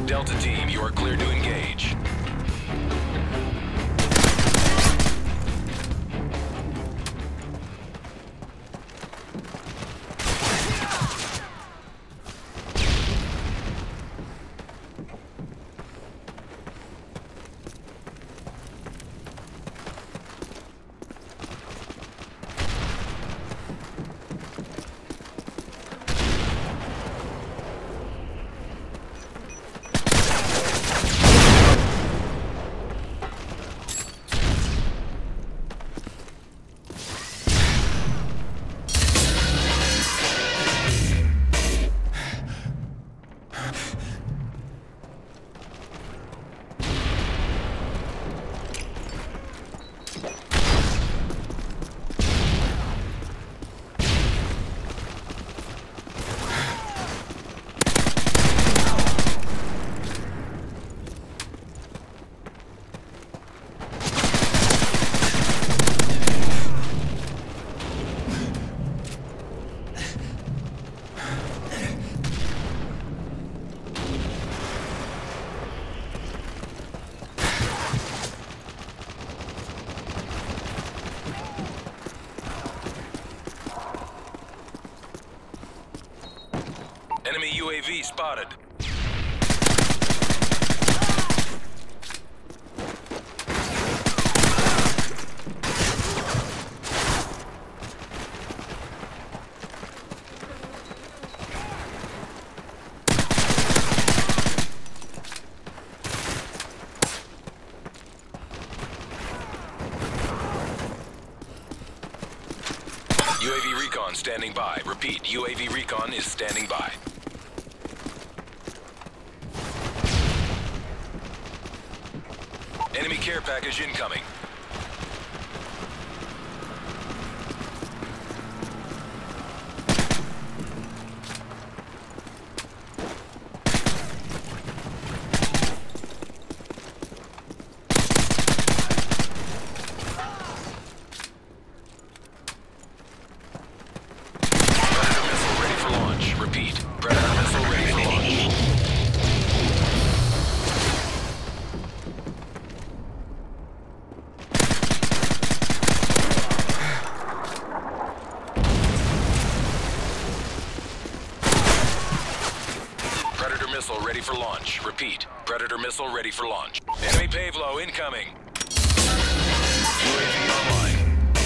Delta team, you are cleared to engage. Enemy UAV spotted. UAV recon standing by. Repeat, UAV recon is standing by. Enemy care package incoming. Predator missile ready for launch. Repeat, Predator missile ready for launch. Predator missile ready for launch. Repeat, Predator missile ready for launch. Enemy Pavlo incoming. UAV online.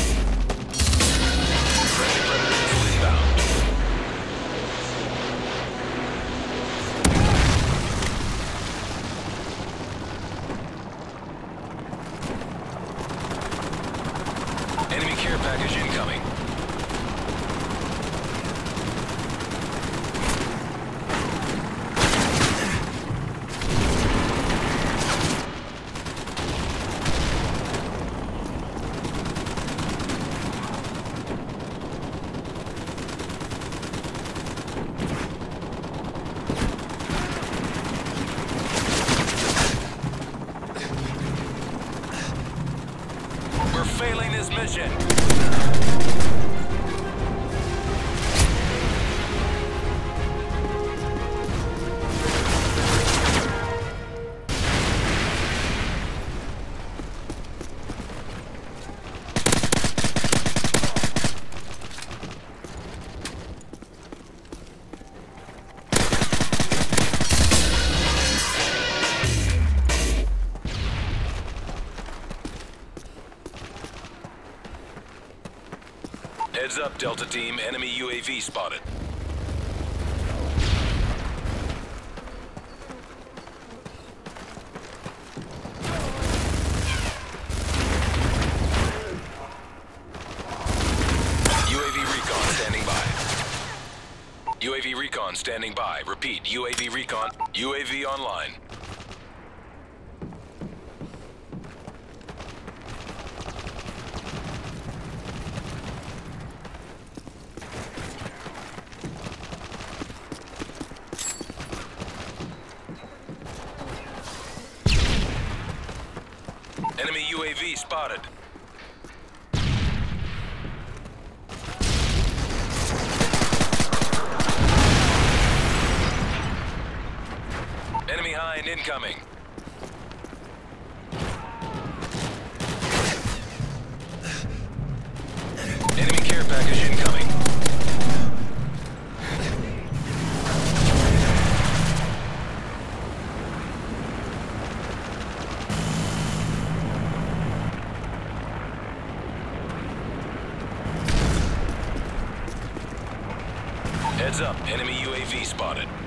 Friendly Predator missile inbound. Enemy care package incoming. We're failing this mission. Heads up, Delta team. Enemy UAV spotted. UAV recon standing by. UAV recon standing by. Repeat, UAV recon. UAV online. Enemy UAV spotted. Enemy high mine incoming. Enemy care package incoming. Heads up, enemy UAV spotted.